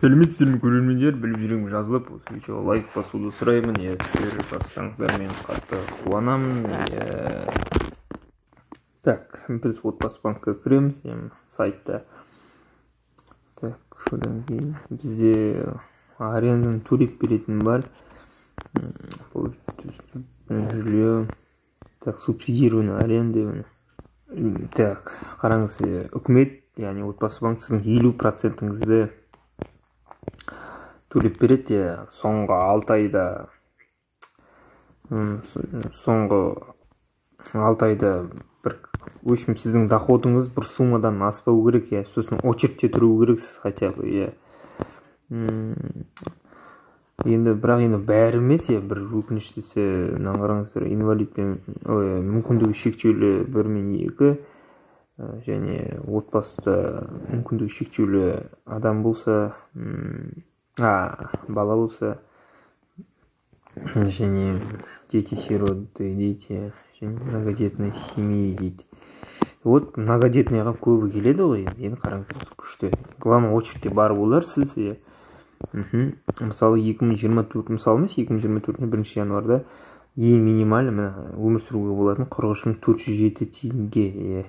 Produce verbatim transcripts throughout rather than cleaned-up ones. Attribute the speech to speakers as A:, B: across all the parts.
A: Сәлеметсіздер ме көрермендер, біліп жүрегім жазылып, осы видеоға лайк басуды сұраймын. Иә, сіздер бассаңыздар мен қатты қуанамын. Иә. Так, біз отбасы банкқа кіреміз, енді сайтта. Так, содан кейін бізде аренданы төлеп беретін бар. Бұл жилье. Так, субсидированная аренда. Так, қараңыз, үкімет, яғни отбасы банк сіздің елу процентіңізді төлеп береді. Соңғы алты айда соңғы алты айда бір өшім сіздің доходыңыз бір суммадан аспау керек, я сосын очередьте тұру керексіз хотя бы, я. Енді бірақ енді бәрі емес, я бір өкініштісі, мынаны қараңыздар, инвалид пен мүмкіндігі шектеулі бір мен екі және отбасыда мүмкіндігі шектеулі адам болса, а бала болса, және дети сироты, дети және многодетные семьи дейді. Вот многодетныйға көбі келеді ғой, енді қараңыздар, күшті. Главное очередьте бар боларсыз. Мысалы екі мың жиырма төрт, мысалы емес, екі мың жиырма төртте бірінші январда ең минимальный өмір сүруге болатын қырық үш мың төрт жүз жеті теңге.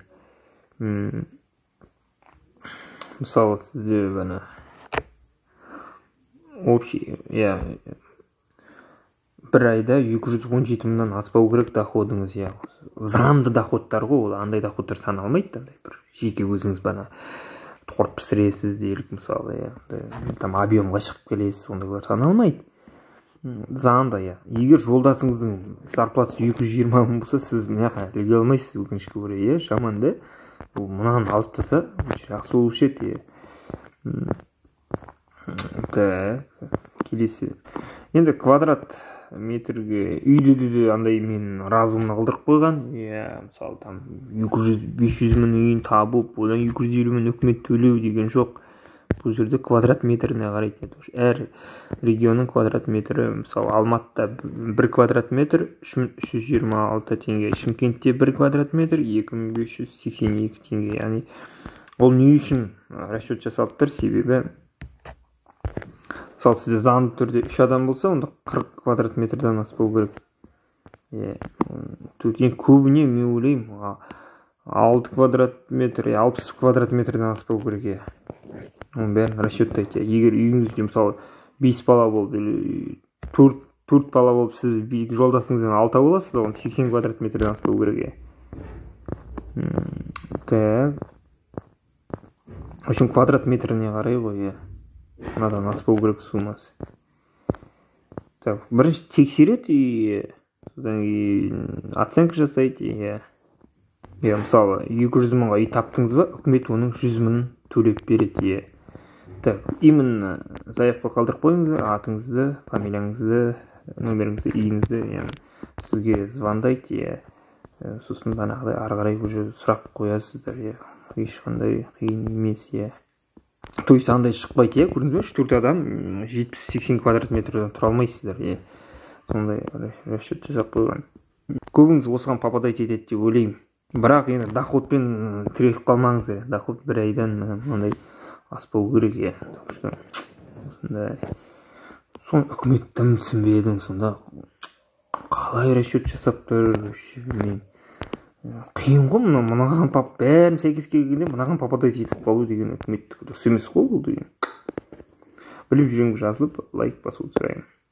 A: Мысалы сізде бәні общий, я бір айда екі жүз он жеті мыңнан аспау керек доходыңыз, я. Заңды доходтар ғой, ол андай доходтар саналмайды, андай бір жеке өзіңіз бана торт пісіресіз делік, мысалы, я. Там объемға шығып келесіз, ондайлар саналмайды. Заңда, я. Егер жолдасыңыздың зарплатасы екі жүз жиырма мың болса, сіз мына ілге алмайсыз, өкінішке орай, я. Жаман да. Бұл мынаны алып тастаса, жақсы болушы еді. Так, келесі. Енді квадрат метрге үйді де андай мен разумны қылдырып қойған. Мысалы, там екі жүз бес жүз мың үйін табып, одан екі жүз елу мың үкімет төлеу деген жоқ. Бұл жерде квадрат метріне қарайды. Әр регионның квадрат метрі, мысалы, Алматыда бір квадрат метр үш мың үш жүз жиырма алты теңге, Шымкентте бір квадрат метр екі мың бес жүз сексен екі теңге. Яғни ол не үшін расчет жасалып тұр? Себебі, мысалы, сізде заңды түрде үш адам болса, онда қырық квадрат метрден аспау керек. Көбіне мен ойлаймын, алты квадрат метр, алпыс квадрат метрден аспау керек. Оның бәрін расчеттайды. Егер үйіңізде, мысалы, бес бала болды, төрт бала болып, сіз жолдасыңыздан алты боласыз, оған сексен квадрат метрден аспау керек. Так. В общем, квадрат метріне қарай ғой, мынадан аспау керек суммасы. Так, бірінші тексереді, содан кейін оценка жасайды. Мысалы, екі жүз мыңға үй таптыңыз ба, үкімет оның жүз мыңын төлеп береді. Так, именно заявка қалдырып қойыңыздар, атыңызды, фамилияңызды, номеріңізді, үйіңізді, сізге звондайды. Сосын банағыдай ары қарай уже сұрақ қоясыздар. Ешқандай қиын емес. То есть андай шықпайды, көрдіңіз бе, төрт адам жетпіс сексен квадрат метрден тұра алмайсыздар. Сондай расчет жасап қойған. Көбіңіз осыған попадать етеді деп ойлаймын. Бірақ енді доходпен тірек қалмаңыз. Доход бір айдан мынандай аспау керек. Сон үкіметтім түсінбедім, сонда қалай расчет жасап тұр? Қиын ғой, мынаған бәрін сәйкес келгенде мынаған попадать етіп қалу деген үкіметтікі дұрыс емес қой бұл деген. Біліп жүрегім жазылып, лайк басуды сұраймын.